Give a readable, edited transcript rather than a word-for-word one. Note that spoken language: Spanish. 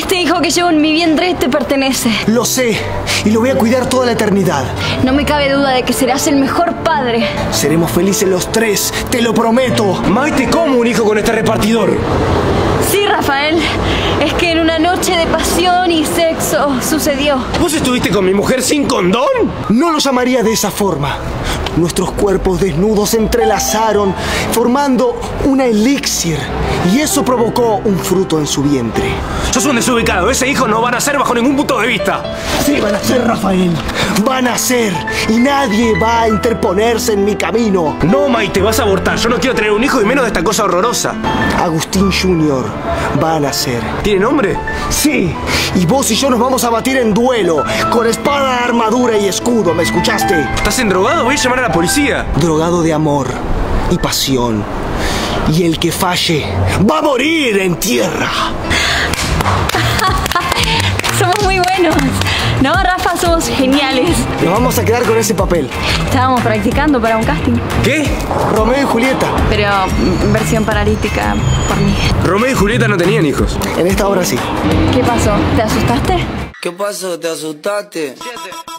Este hijo que llevo en mi vientre te pertenece. Lo sé, y lo voy a cuidar toda la eternidad. No me cabe duda de que serás el mejor padre. Seremos felices los tres, te lo prometo. Maite, ¿cómo un hijo con este repartidor? Sí, Rafael. Es que en una noche de pasión y sexo sucedió. ¿Vos estuviste con mi mujer sin condón? No lo llamaría de esa forma. Nuestros cuerpos desnudos se entrelazaron, formando una elixir. Y eso provocó un fruto en su vientre. Sos un desubicado. Ese hijo no va a nacer bajo ningún punto de vista. Sí, van a ser, Rafael. Van a ser. Y nadie va a interponerse en mi camino. No, Maite, vas a abortar. Yo no quiero tener un hijo y menos de esta cosa horrorosa. Agustín Jr. va a nacer. ¿Tiene nombre? Sí. Y vos y yo nos vamos a batir en duelo. Con espada, armadura y escudo. ¿Me escuchaste? ¿Estás endrogado? Voy a llamar a la policía. Drogado de amor y pasión. Y el que falle va a morir en tierra. Somos muy buenos. No, Rafa, somos geniales. Nos vamos a quedar con ese papel. Estábamos practicando para un casting. ¿Qué? Romeo y Julieta. Pero versión paralítica por mí. Romeo y Julieta no tenían hijos. En esta obra sí. ¿Qué pasó? ¿Te asustaste? ¿Qué pasó? ¿Te asustaste?